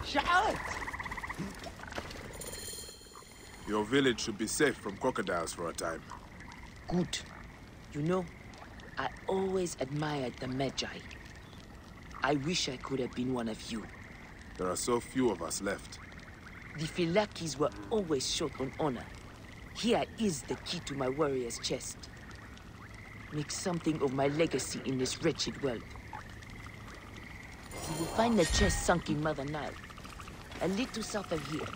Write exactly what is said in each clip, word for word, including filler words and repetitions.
Your village should be safe from crocodiles for a time. Good. You know, I always admired the Magi. I wish I could have been one of you. There are so few of us left. The Phylakes were always short on honor. Here is the key to my warrior's chest. Make something of my legacy in this wretched world. You will find the chest sunk in Mother Nile, a little south of here.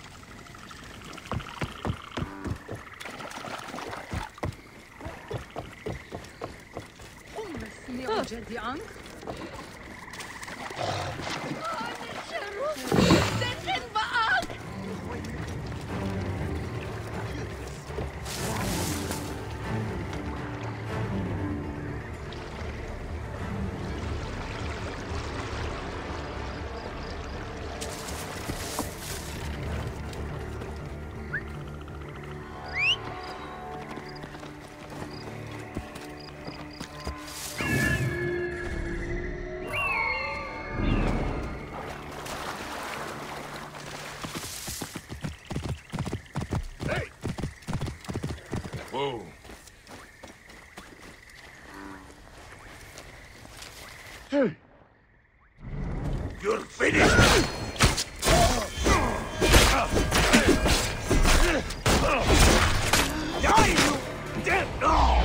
Whoa. Hey! You're finished! Die, you dead dog!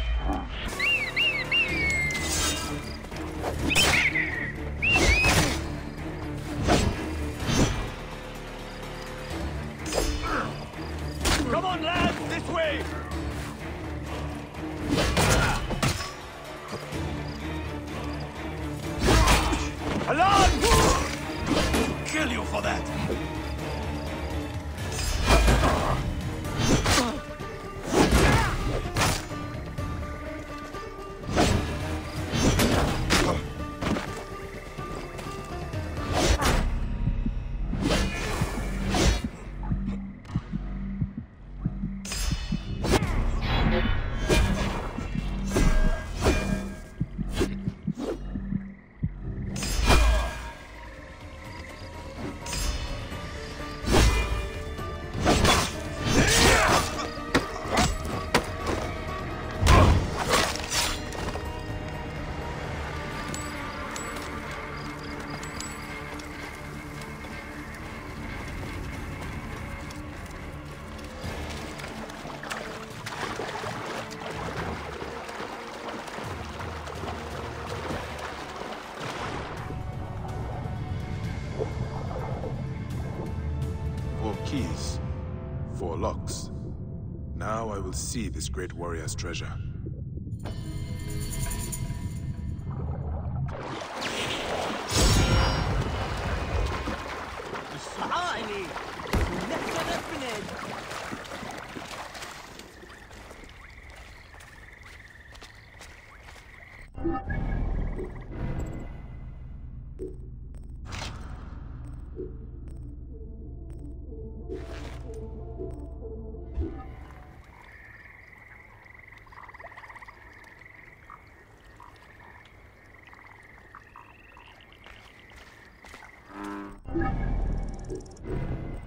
Come on, lads, this way! Alarm! Kill you for that! Four keys, four locks. Now I will see this great warrior's treasure.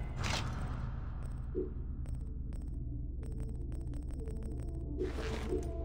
You